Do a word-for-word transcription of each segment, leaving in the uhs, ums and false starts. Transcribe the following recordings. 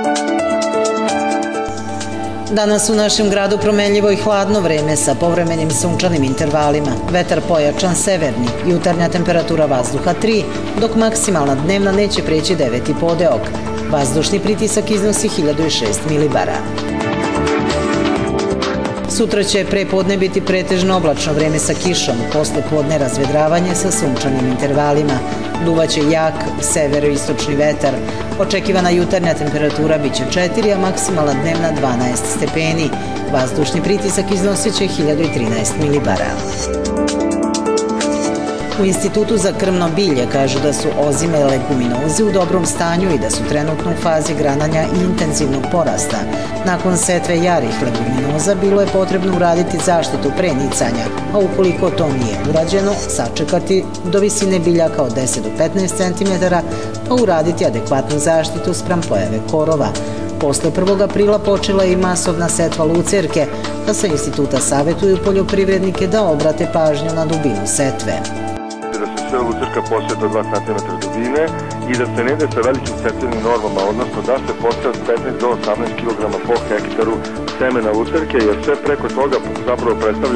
Danas u našem gradu promenljivo i hladno vreme sa povremenim sunčanim intervalima. Vetar pojačan severni, jutarnja temperatura vazduha tri, dok maksimalna dnevna neće preći devet i po deok. Vazdušni pritisak iznosi hiljadu šest milibara. Sutra će pre podne biti pretežno oblačno vreme sa kišom, posle podne razvedravanje sa sunčanim intervalima. Duvaće jak severo-istočni vetar. Očekivana jutarnja temperatura biće četiri, a maksimalna dnevna dvanaest stepeni. Vazdušni pritisak iznosit će hiljadu trinaest milibara. U Institutu za krmno bilje kažu da su ozime leguminoze u dobrom stanju i da su trenutno u fazi grananja i intenzivnog porasta. Nakon setve jarih leguminoza bilo je potrebno uraditi zaštitu pre nicanja, a ukoliko to nije urađeno, sačekati do visine biljaka od deset do petnaest centimetara, pa uraditi adekvatnu zaštitu spram pojave korova. Posle prvog aprila počela je i masovna setva lucerke, a sa instituta savetuju poljoprivrednike da obrate pažnju na dubinu setve. Da se sve lucerka posete od dva centimetra dubine i da se ne ide sa velikim setvenim normama, odnosno da se posete od petnaest do osamnaest kilograma po hektaru semena lucerke, jer sve preko toga zapravo predstavlja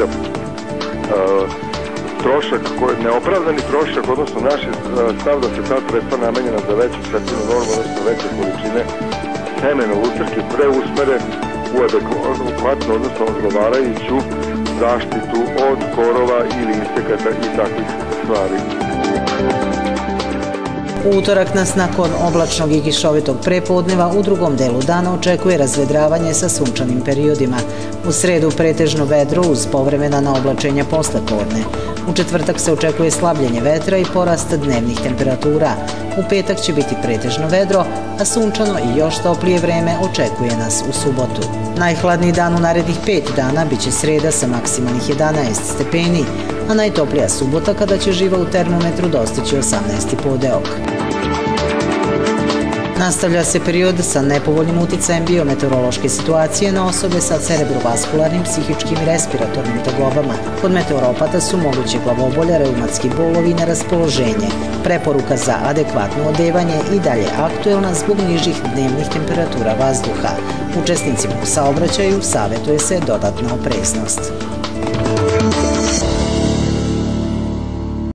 trošak, neopravdani trošak, odnosno naš je stav da se ta sredstva namenjena za veću setvenu normu, odnosno veće količine semena lucerke preusmere u adekvatnu, odnosno odgovarajuću zaštitu od korova ili insekata i takvih stvari. U utorak nas nakon oblačnog i kišovitog prepodneva u drugom delu dana očekuje razvedravanje sa sunčanim periodima. U sredu pretežno vedro uz povremena na oblačenja posle podne. U četvrtak se očekuje slabljenje vetra i porast dnevnih temperatura. U petak će biti pretežno vedro, a sunčano i još toplije vreme očekuje nas u subotu. Najhladniji dan u narednih pet dana biće sreda sa maksimalnih jedanaest stepeni, a najtoplija subota kada će živa u termometru dostići osamnaest i po deok. Nastavlja se period sa nepovoljnim uticajem biometeorološke situacije na osobe sa cerebrovaskularnim, psihičkim i respiratornim tegobama. Kod meteoropata su moguće glavobolja, reumatski bolovi i neraspoloženje. Preporuka za adekvatno odevanje i dalje aktuelna zbog nižih dnevnih temperatura vazduha. Učesnicima u saobraćaju savetuje se dodatna opreznost.